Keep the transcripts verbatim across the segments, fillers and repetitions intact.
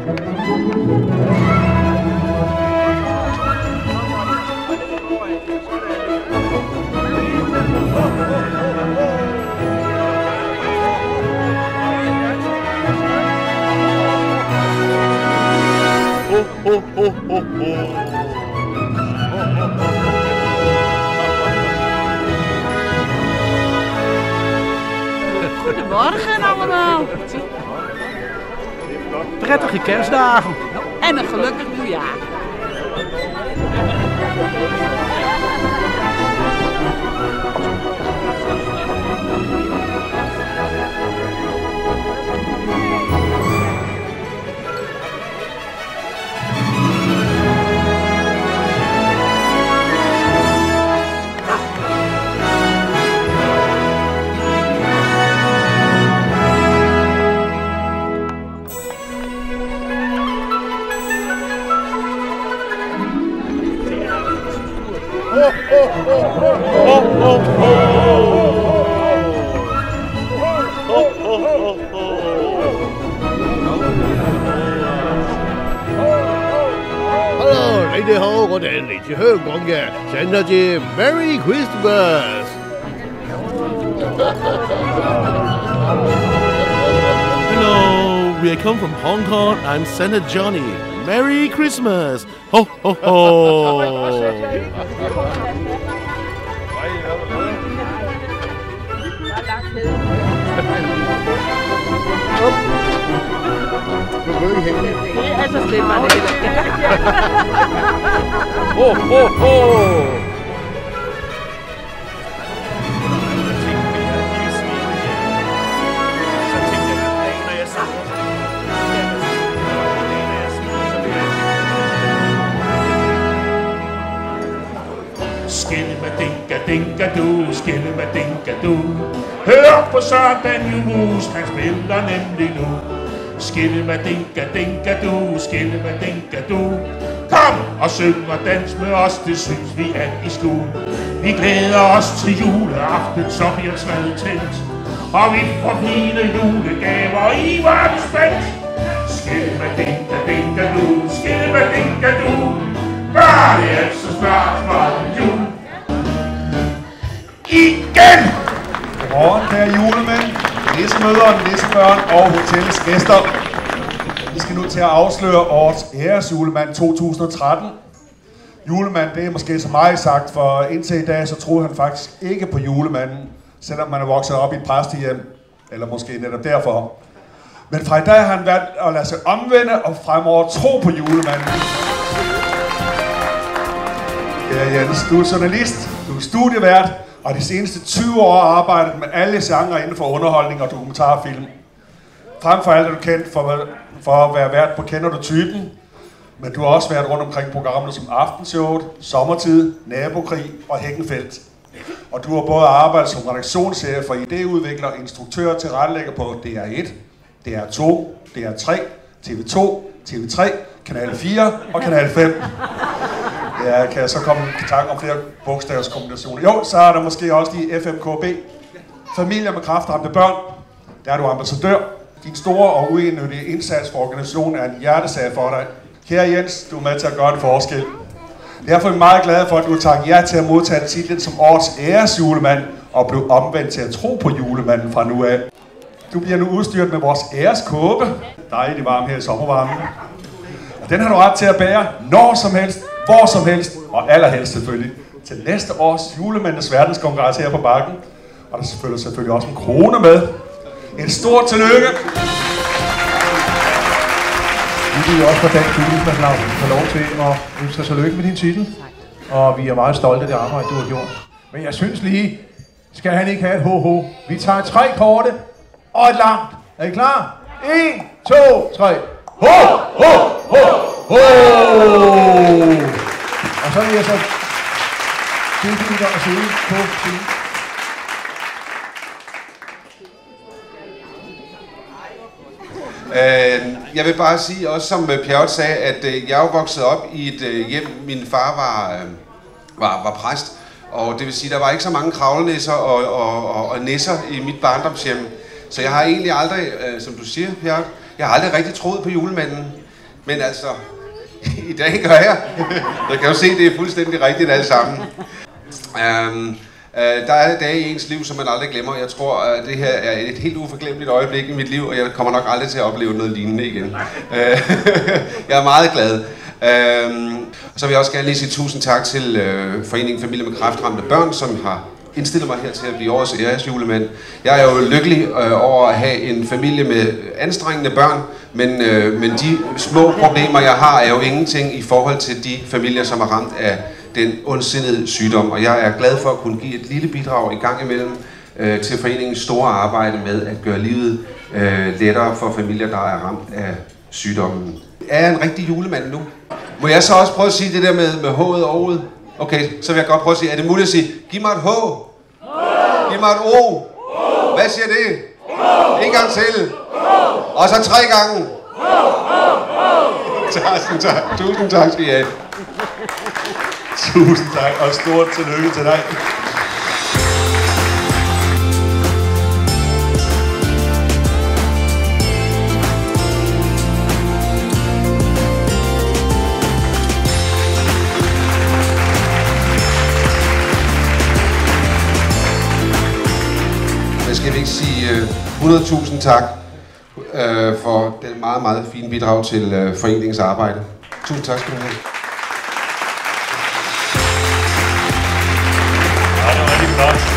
Ho, ho, ho, ho. Goedemorgen allemaal. Prettige kerstdagen. En een gelukkig nieuwjaar. Hello， 你哋好，我哋嚟自香港嘅，聖誕節 Merry Christmas。Hello, we come from Hong Kong. I'm Santa Johnny. Merry Christmas. Ho ho ho. Det er så slemt, var det heller. Ho, ho, ho. Skillemadinka-dinka-du, skillemadinka-du. Hør på sådan Jumus, han spiller nemlig nu. Skillemadinka-dinka-du, skillemadinka-du. Kom og syng og dans med os, det synes vi er i stuen. Vi glæder os til juleaften, så bliver træet tændt. Og vi får fine julegaver i vores spændt. Skillemadinka-dinka-du, skillemadinka-du. Gør det altså snart for jul. Igen! Godmorgen, kære julemænd, nissemødre, nissebørn og hotellets gæster. Vi skal nu til at afsløre årets æresjulemand to tusind og tretten. Julemand, det er måske så meget sagt, for indtil i dag, så troede han faktisk ikke på julemanden, selvom man er vokset op i et præstehjem, eller måske netop derfor. Men fra i dag har han valgt at lade sig omvende og fremover tro på julemanden. Ja, Jens, du er journalist, du er studievært, og de seneste tyve år har arbejdet med alle genrer inden for underholdning og dokumentarfilm. Frem for alt er du kendt for, for at være vært på Kender du typen, men du har også været rundt omkring programmer som Aftenshowet, Sommertid, Nabokrig og Hækkenfeldt. Og du har både arbejdet som redaktionschef for idéudvikler, instruktør og tilrettelægger på D R et, D R to, D R tre, T V to, T V tre, Kanal fire og Kanal fem. Ja, kan jeg så komme i tanke om flere bogstavskombinationer? Jo, så er der måske også de F M K B. Familier med kræftramte børn. Der er du ambassadør. Din store og uenødige indsats for organisationen er en hjertesag for dig. Kære Jens, du er med til at gøre en forskel. Derfor er vi meget glade for, at du har taget ja til at modtage titlen som årets æresjulemand og blev omvendt til at tro på julemanden fra nu af. Du bliver nu udstyret med vores æreskåbe. Dejligt varm her i sommervarmen. Og den har du ret til at bære når som helst, hvor som helst, og allerhelst selvfølgelig, til næste års julemandens verdenskongres her på Bakken. Og der selvfølgelig selvfølgelig også en krone med. Et stort tillykke! Vi vil også fra Dansk Julemandsnavn få lov til at ønske dig tillykke med din titel. Og vi er meget stolte af det arbejde, du har gjort. Men jeg synes lige, skal han ikke have et ho-ho. Vi tager tre korte og et langt. Er I klar? En, to, tre. Ho, ho, ho, ho! Og så vil jeg så tilbyde og sidde på scenen. Jeg vil bare sige, også som Pjerrot sagde, at jeg er jo vokset op i et hjem, min far var, var, var præst, og det vil sige, der var ikke så mange kravlenisser og, og, og, og nisser i mit barndomshjem. Så jeg har egentlig aldrig, som du siger, Pjerrot, jeg har aldrig rigtig troet på julemanden. Men altså, i dag gør jeg. Jeg kan jo se, det er fuldstændig rigtigt alle sammen. Um, uh, der er dage i ens liv, som man aldrig glemmer. Jeg tror, at uh, det her er et helt uforglemmeligt øjeblik i mit liv, og jeg kommer nok aldrig til at opleve noget lignende igen. Uh, jeg er meget glad. Uh, så vil jeg også gerne lige sige tusind tak til uh, Foreningen Familie med Kræftramte Børn, som har indstillet mig her til at blive årets æresjulemand. Jeg er jo lykkelig øh, over at have en familie med anstrengende børn, men, øh, men de små problemer, jeg har, er jo ingenting i forhold til de familier, som er ramt af den ondsindede sygdom. Og jeg er glad for at kunne give et lille bidrag i gang imellem øh, til foreningens store arbejde med at gøre livet øh, lettere for familier, der er ramt af sygdommen. Er jeg en rigtig julemand nu? Må jeg så også prøve at sige det der med, med H'et og O'et? Okay, så vil jeg godt prøve at sige, er det muligt at sige, giv mig et H? Giv mig et O. Hvad siger det? En gang til. Og så tre gange. Tusind tak. Tusind tak skal I have. Tusind tak, og stort tillykke til dig. Skal vi ikke sige uh, hundrede tusind tak uh, for den meget, meget fine bidrag til uh, foreningens arbejde. Tusind tak skal du have. Ja, det var rigtig flot.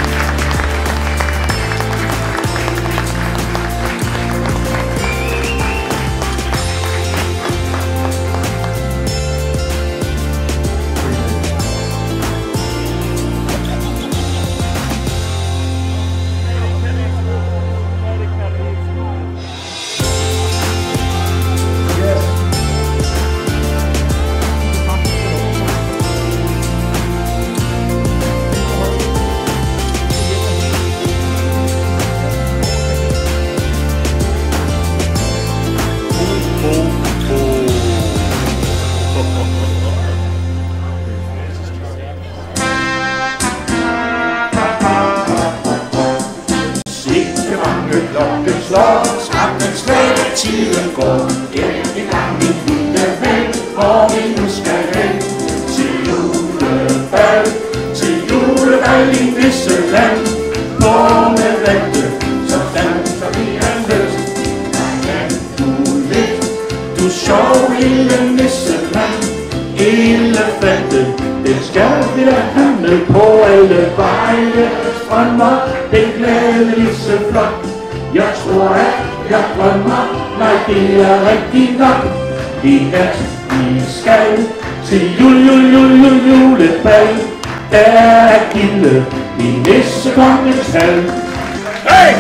Klokken slår, skræmmen slet tiden går. Denne gang min lille ven, hvor vi nu skal hen. Til julebal, til julebal i Nisseland. Hvor med vente, så danser vi en lyst. Nej, ja, du lidt, du sjov lille Nisseland. Elefanten, den skal vi da handle på alle veje. Strømmer den glædeligste flok. Jeg tror, at jeg drømmer, nej, det er rigtig nok. I nat, vi skal til jul, jul, jul, jul, julebal. Der er gilde i nissekongens hal. Hey!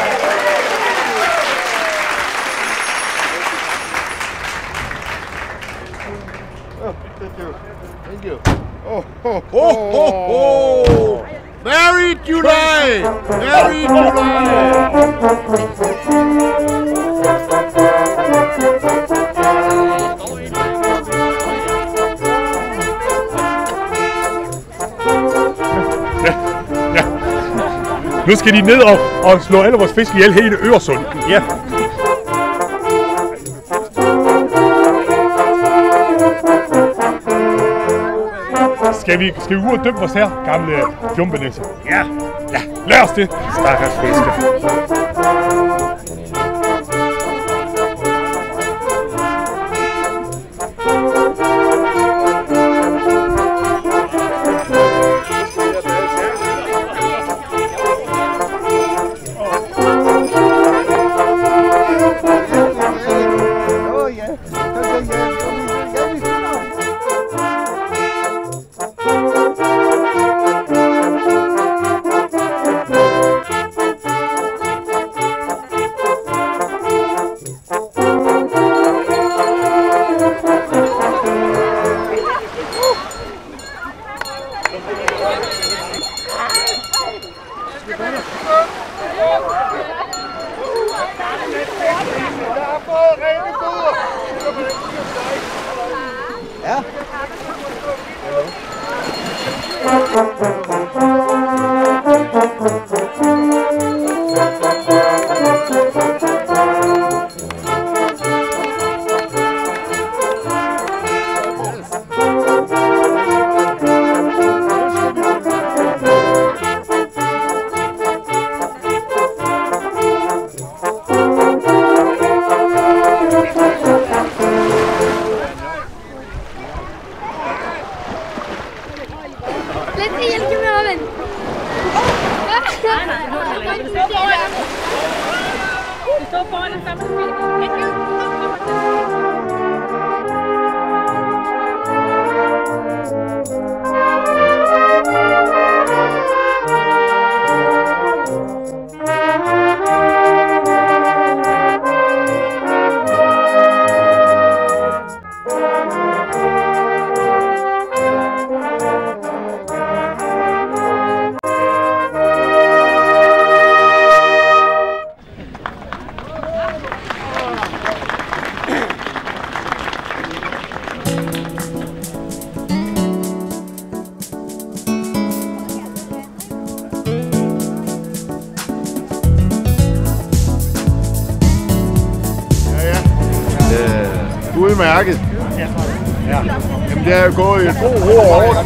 Thank you. Oh, ho, ho, ho, ho. Merry July! Merry July! Ja, ja. Nu skal de ned og, og slå alle vores fisk ihjel hele Øresund. Ja. Skal vi, skal vi ud og dømme os her, gamle jumbenæsser? Ja, ja, lad os det, stakkels fiske. Stå foran og sammen med mig. Udmærket. Ja. Jamen det er jo gået i en god ro og orden.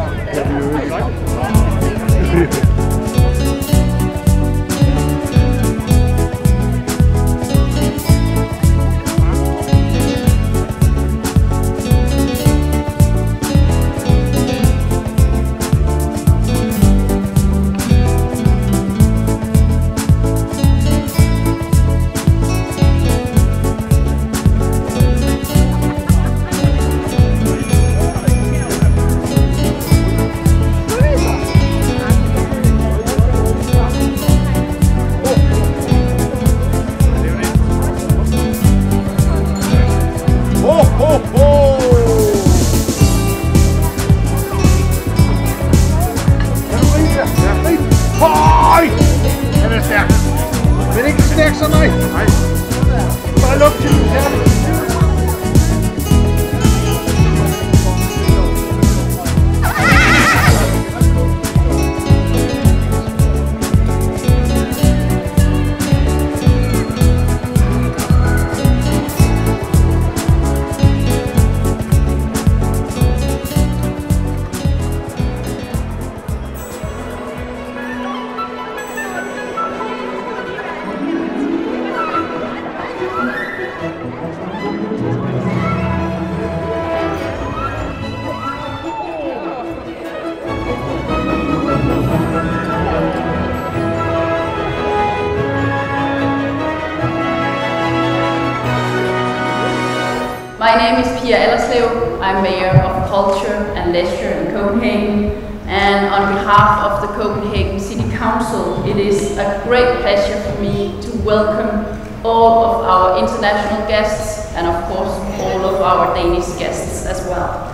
My name is Pia Allerslev. I'm Mayor of Culture and Leisure in Copenhagen, and on behalf of the Copenhagen City Council, it is a great pleasure for me to welcome all of our international guests and of course all of our Danish guests as well.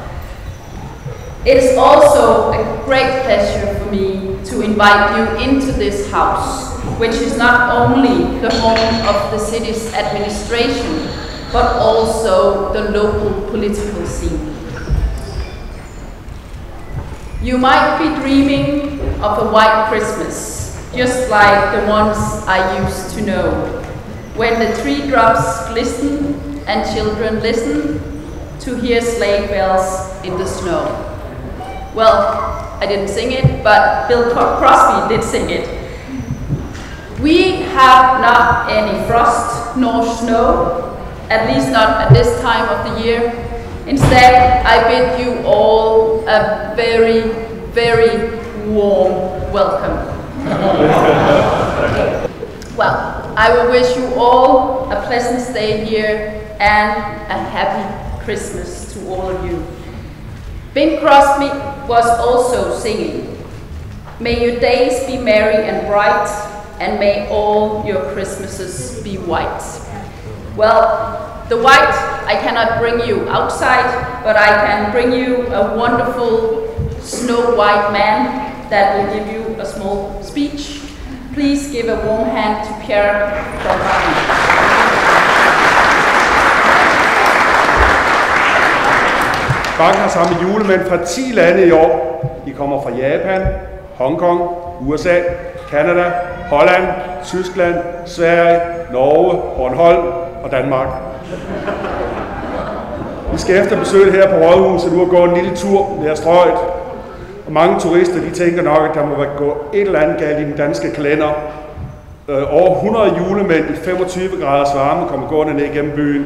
It is also a great pleasure for me to invite you into this house, which is not only the home of the city's administration, but also the local political scene. You might be dreaming of a white Christmas, just like the ones I used to know, when the tree drops glisten and children listen to hear sleigh bells in the snow. Well, I didn't sing it, but Bill Crosby did sing it. We have not any frost nor snow, at least not at this time of the year. Instead, I bid you all a very, very warm welcome. Well, I will wish you all a pleasant stay here and a happy Christmas to all of you. Bing Crosby was also singing, "May your days be merry and bright, and may all your Christmases be white." Well, the white I cannot bring you outside, but I can bring you a wonderful snow white man that will give you a small speech. Please give a warm hand to Pierre from Rami. Banken har samlet julemænd fra ti lande i år. De kommer fra Japan, Hongkong, U S A, Canada, Holland, Tyskland, Sverige, Norge, Bornholm og Danmark. Vi skal efter besøget her på Rådhuset nu og gå en lille tur ned ad strøget. Og mange turister de tænker nok, at der må gå et eller andet galt i den danske kalender. Øh, over hundrede julemænd i femogtyve graders varme kommer gående ned igennem byen.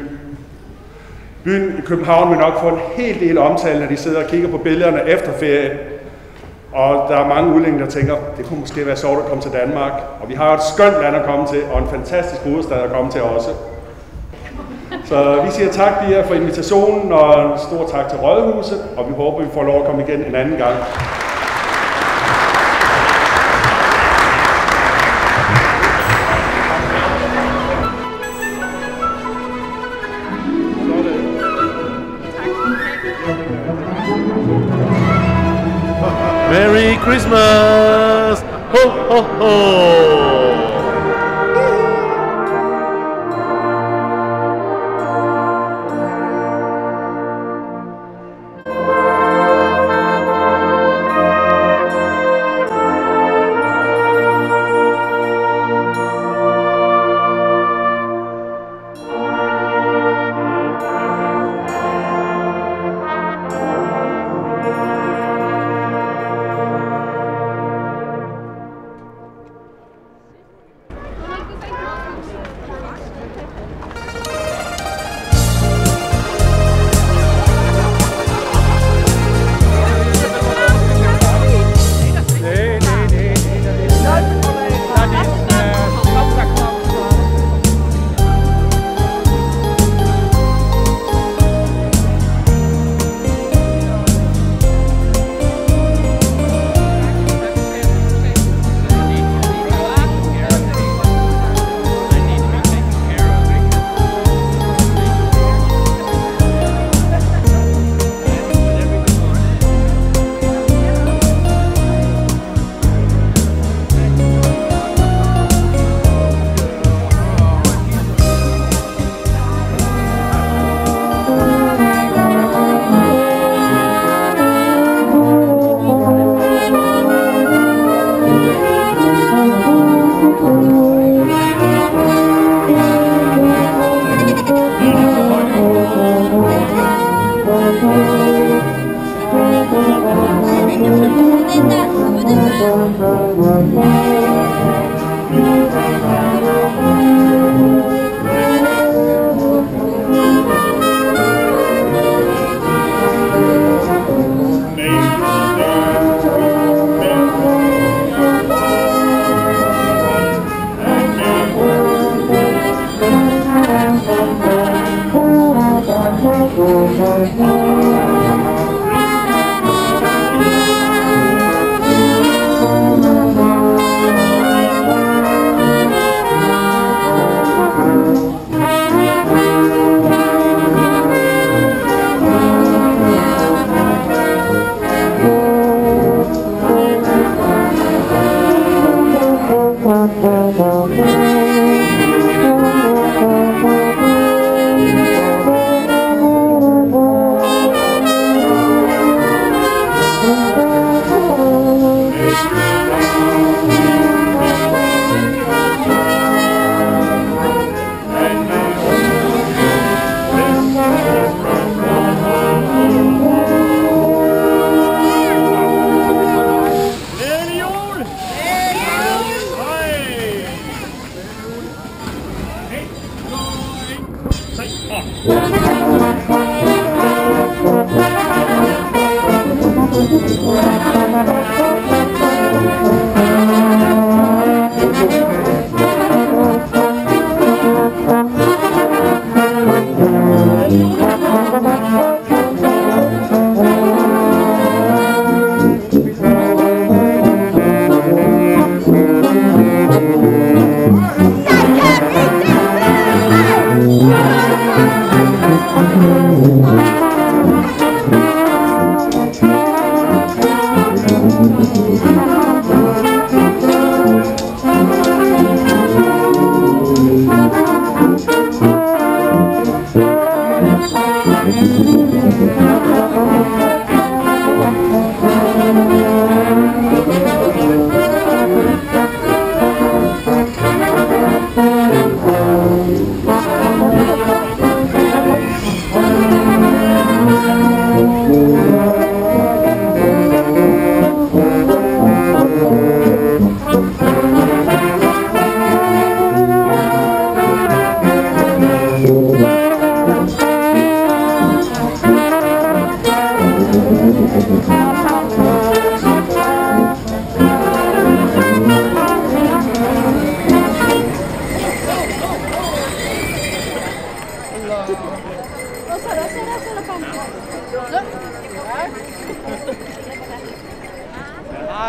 Byen i København vil nok få en hel del omtale, når de sidder og kigger på billederne efter ferie. Og der er mange udlændinge, der tænker, det kunne måske være sjovt at komme til Danmark. Og vi har et skønt land at komme til, og en fantastisk hovedstad at komme til også. Så vi siger tak til jer for invitationen, og en stor tak til Rådhuset, og vi håber, vi får lov at komme igen en anden gang. Merry Christmas! Ho, ho, ho!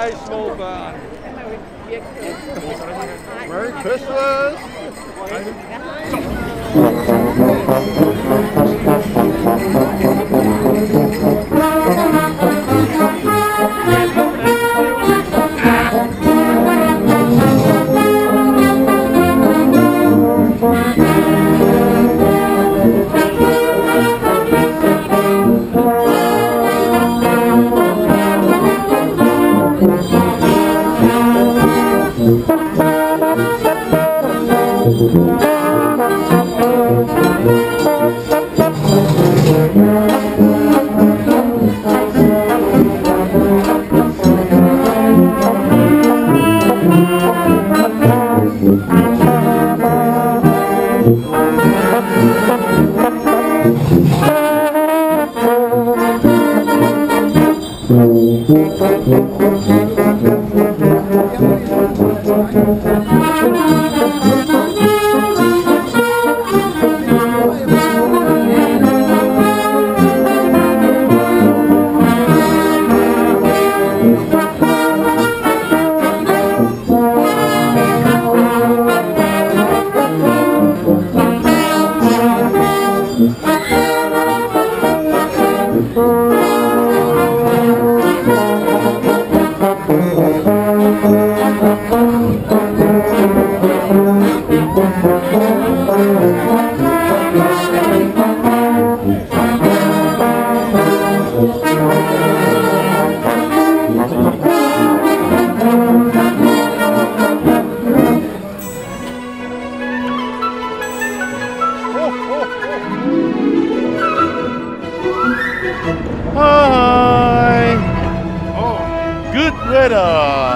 Hej, små børn. Merry Christmas! Hi! Oh, good weather!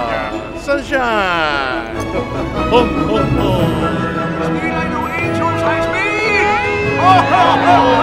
Sunshine! Ho, ho, ho! Spiller I nu en, to, tre, smil! Ho, ho, ho!